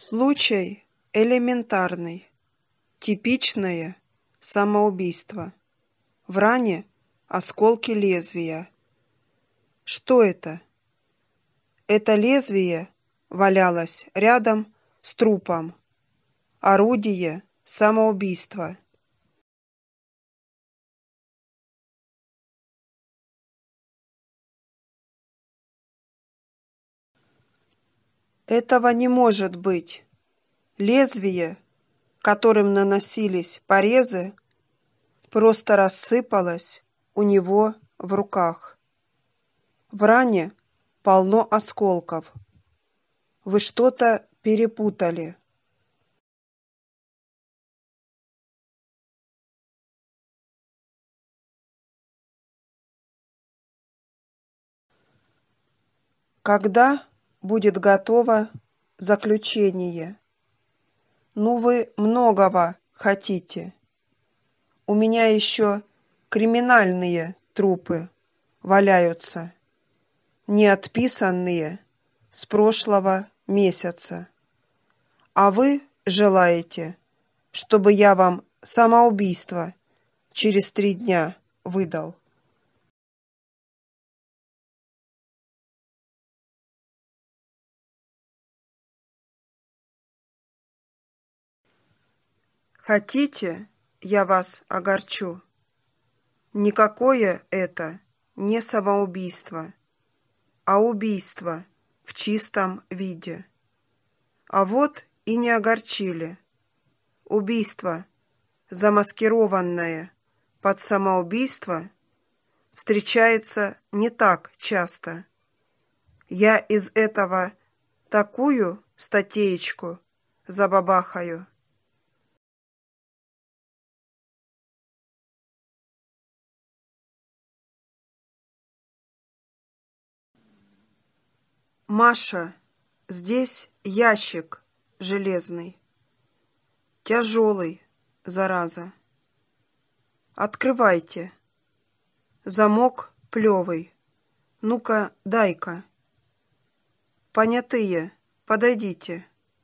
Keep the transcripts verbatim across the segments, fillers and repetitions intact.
Случай элементарный, типичное самоубийство. В ране осколки лезвия. Что это? Это лезвие валялось рядом с трупом. Орудие самоубийства. Этого не может быть. Лезвие, которым наносились порезы, просто рассыпалось у него в руках. В ране полно осколков. Вы что-то перепутали. Когда будет готово заключение? Ну вы многого хотите. У меня еще криминальные трупы валяются, не отписанные с прошлого месяца. А вы желаете, чтобы я вам самоубийство через три дня выдал? Хотите, я вас огорчу? Никакое это не самоубийство, а убийство в чистом виде. А вот и не огорчили. Убийство, замаскированное под самоубийство, встречается не так часто. Я из этого такую статейку забабахаю. Маша, здесь ящик железный, тяжелый, зараза. Открывайте. Замок плевый. Ну-ка, дай-ка. Понятые, подойдите.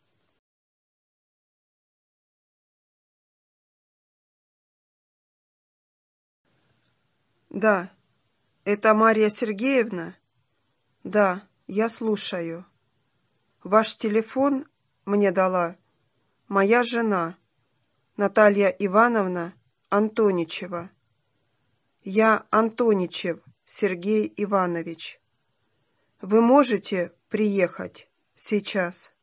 Да, это Марья Сергеевна? Да, я слушаю. Ваш телефон мне дала моя жена, Наталья Ивановна Антоничева. Я Антоничев Сергей Иванович. Вы можете приехать сейчас?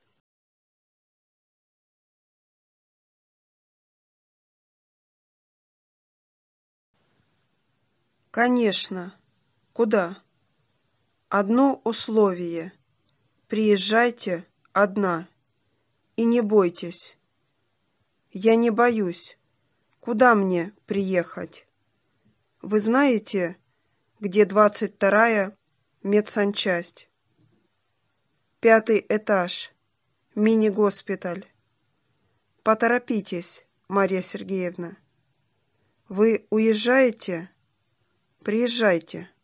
Конечно. Куда? Одно условие. Приезжайте одна. И не бойтесь. Я не боюсь. Куда мне приехать? Вы знаете, где двадцать вторая медсанчасть? Пятый этаж. Мини-госпиталь. Поторопитесь, Марья Сергеевна. Вы уезжаете? Приезжайте.